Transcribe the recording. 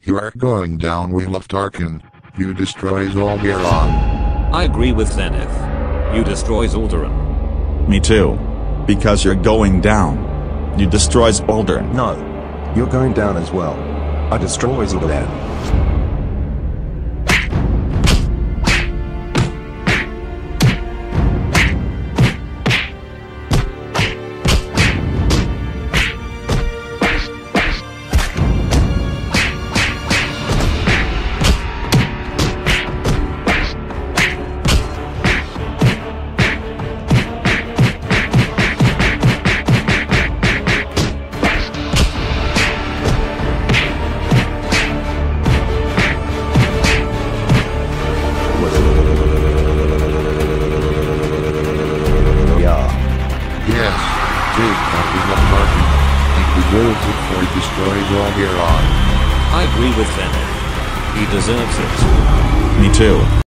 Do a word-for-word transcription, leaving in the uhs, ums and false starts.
You are going down, Wilhuff Tarkin. You destroys all Garon. I agree with Zenith. You destroys Alderaan. Me too. Because you're going down. You destroys Alderaan. No. You're going down as well. I destroys Alderaan. Yes, Jake, that Wilhuff Tarkin. He deserves it for he destroys all Garon. I agree with Zenith. He deserves it. Me too.